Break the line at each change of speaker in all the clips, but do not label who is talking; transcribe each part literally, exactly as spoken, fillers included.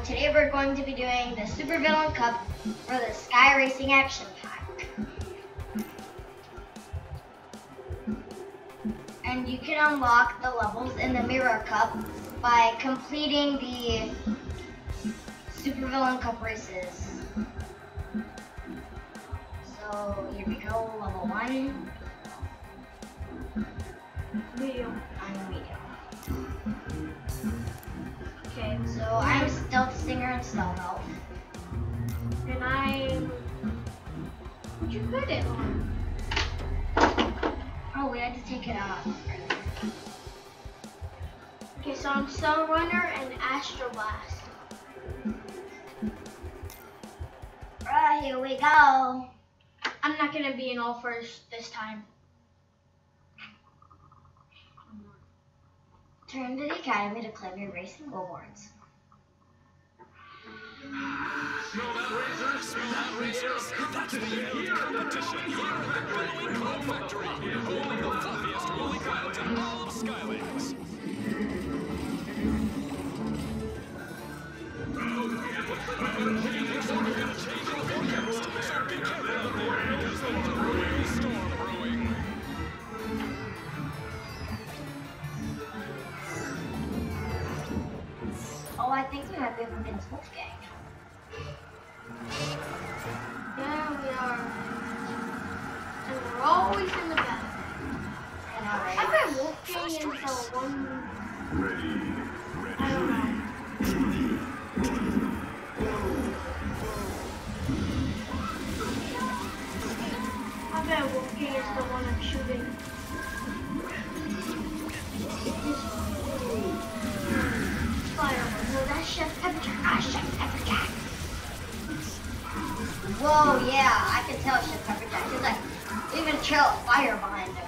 today we're going to be doing the Super Villain Cup for the Sky Racing Action Pack. And you can unlock the levels in the Mirror Cup by completing the Super Villain Cup races. So here we go, level one.
Medium.
I'm medium.
Okay.
So I'm Stealth Stinger and Stealth Elf.
And I'm... What'd you put it on?
Oh, we had to take it out.
Okay, so I'm Cell Runner and Astro Blast.
Alright, here we go.
I'm not gonna be in all first this time.
Turn to the Academy to claim your racing awards.
Smell that razor? Smell that razor? That's the year competition here at the Billowing Club Factory. Only the fluffiest woolly clouds in all of Skylings. Things are gonna change in the forecast, so be careful out there. There's a real storm brewing.
Oh, I think we might be up against Wolfgang.
Yeah, we are. And we're always in the back.
I know, right?
I bet Wolfgang until one... I don't know. I bet Wolfgang is the one I'm shooting.
No, that's Chef Pepperjack. Ah, Chef Pepperjack. Whoa, yeah, I can tell Chef Pepperjack. He's like, leaving a trail of fire behind him.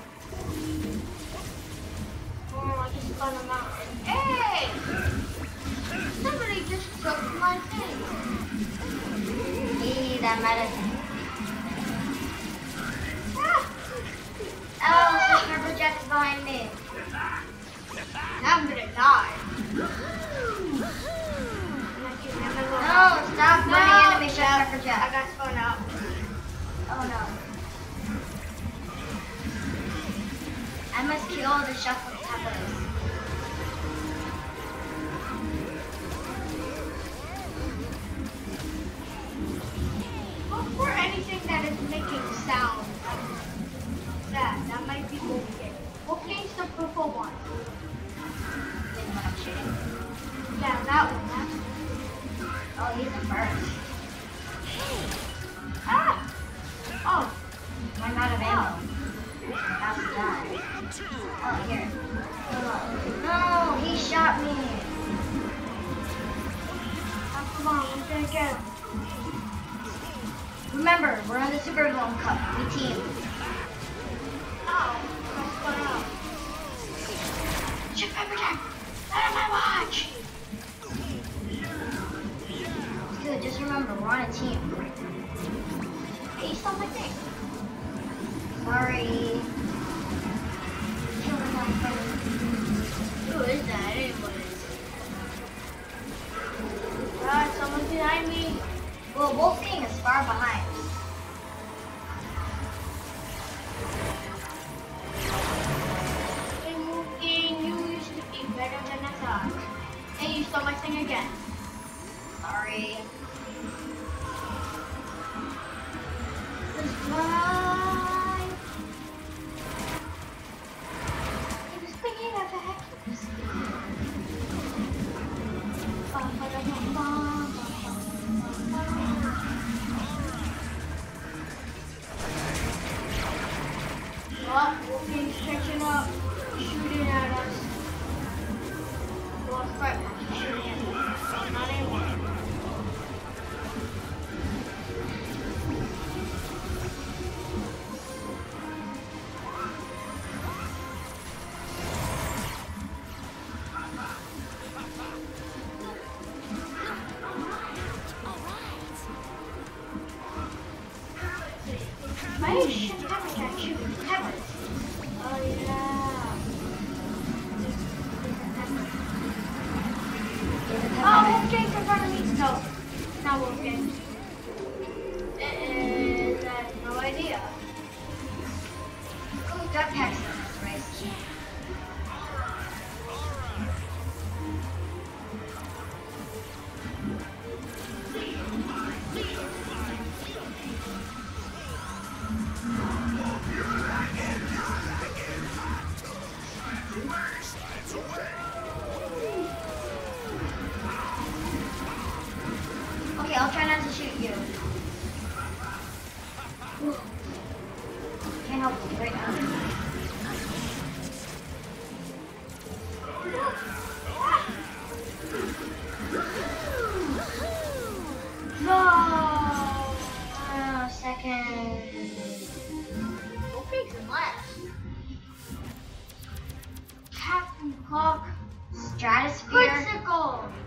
Oh, I just spun him out. Hey! Somebody just took my thing.
Hey, that might have...
Ah!
Oh, Chef Pepperjack's behind me.
Now I'm gonna die.
No, stop
No,
running into me, Chef
I
Pepperjack.
got spun out.
Oh no. I must kill the Chef with peppers.
Look for anything that is making sound. That, that might be Wolfgang. Wolfgang's the purple one.
Think what I'm shooting.
Yeah, that one. That's
Oh, he's the first.
Ah! Oh,
I'm out of ammo. About to die. Oh, here. No, he shot me.
oh, come on, I'm gonna get him.
Remember, we're on the Super Villain Cup. We team.
Oh, I spun out.
Chef Pepperjack, out of my watch. Good, just remember, we're on a team.
Hey, you stole my thing.
Sorry. Kill him on first.
Who is that anyway? God, someone's behind me.
Well, Wolfgang is far behind.
Hey, Wolfgang, you used to be better than I thought. Hey, you stole my thing again.
Sorry.
Just fly. He was thinking of the heck. Oh, Wolfgang's catching up, shooting at us. Well, right, shooting at us. Not anymore. Why is Chef Pepperjack shooting peppers? Oh yeah. Oh, Wolfgang's No. Not Wolfgang. Is I have no idea.
Oh, jetpacks in this race. Okay, I'll try not to shoot you. Can't help it right now.
No!
Uh, second.
Wolfgang's in last. Captain Cock.
Stratosphere.
Critical!